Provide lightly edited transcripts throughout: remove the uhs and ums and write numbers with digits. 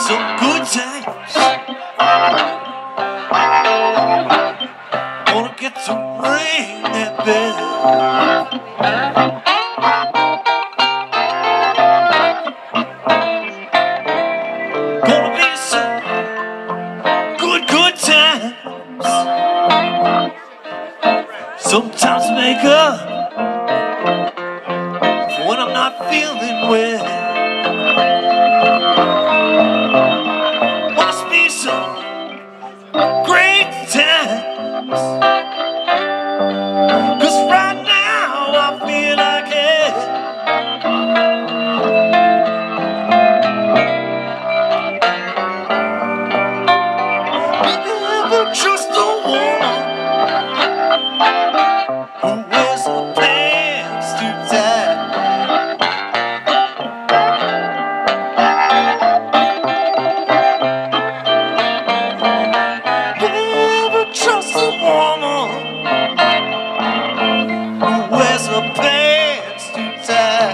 some good times. Gonna get to ring that bell. Gonna be some good times. Sometimes make up when I'm not feeling well. Must be some great times. 'Cause right now I feel like it. You never trust a woman who wears her pants too tight. Never trust a woman who wears her pants too tight.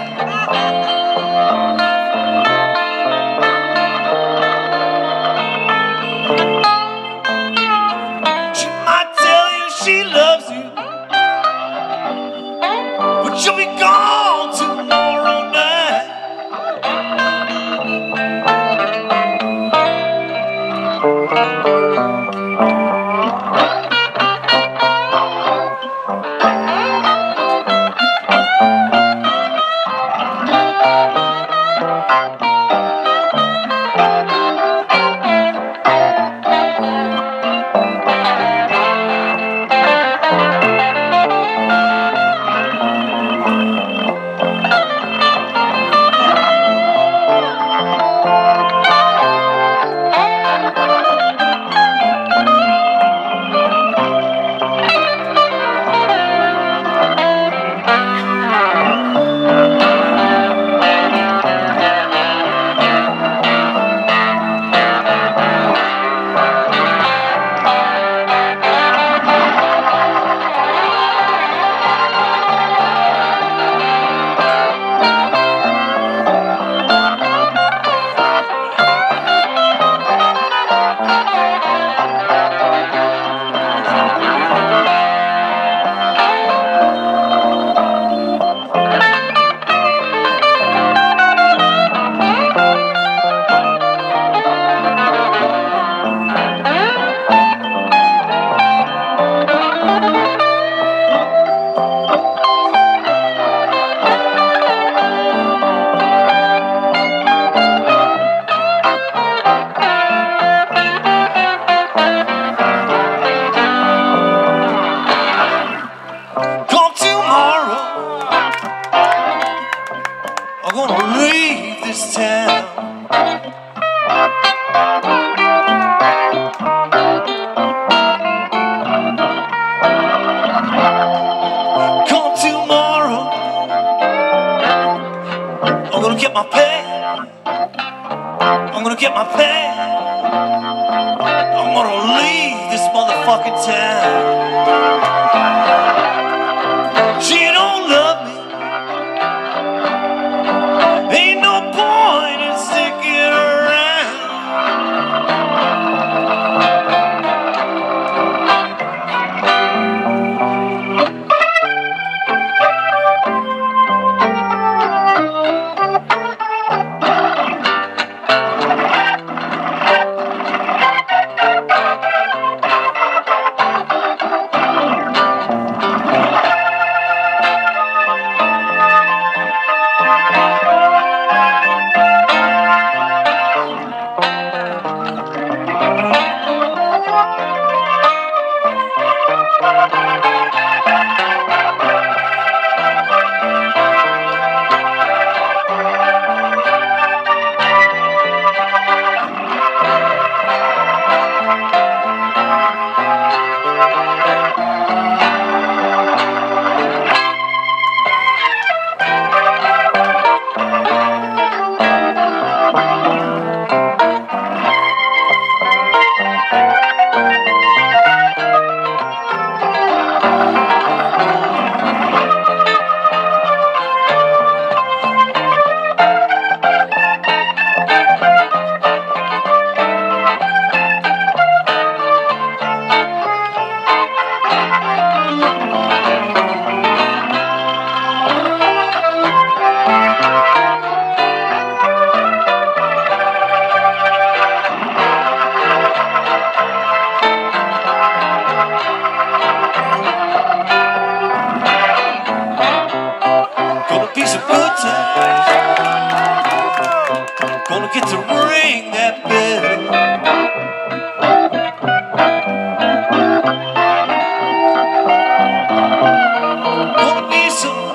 She might tell you she loves you, but you'll be gone tomorrow night. Come tomorrow, I'm gonna leave this town. Come tomorrow, I'm gonna get my pay. I'm gonna get my pay. I'm gonna leave this motherfucking town. She don't love me. Ain't no point in sticking around. times. Gonna get to ring that bell. Gonna be some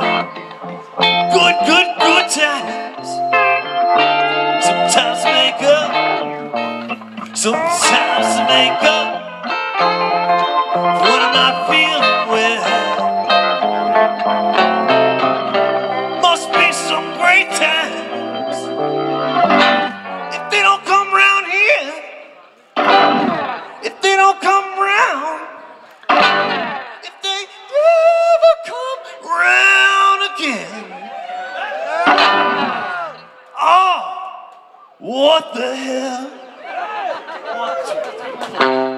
good times. Sometimes to make up, sometimes to make up. What am I feeling with? Must be some great times. If they don't come round here, if they don't come round, if they never come round again, oh, what the hell? 1, 2, 3.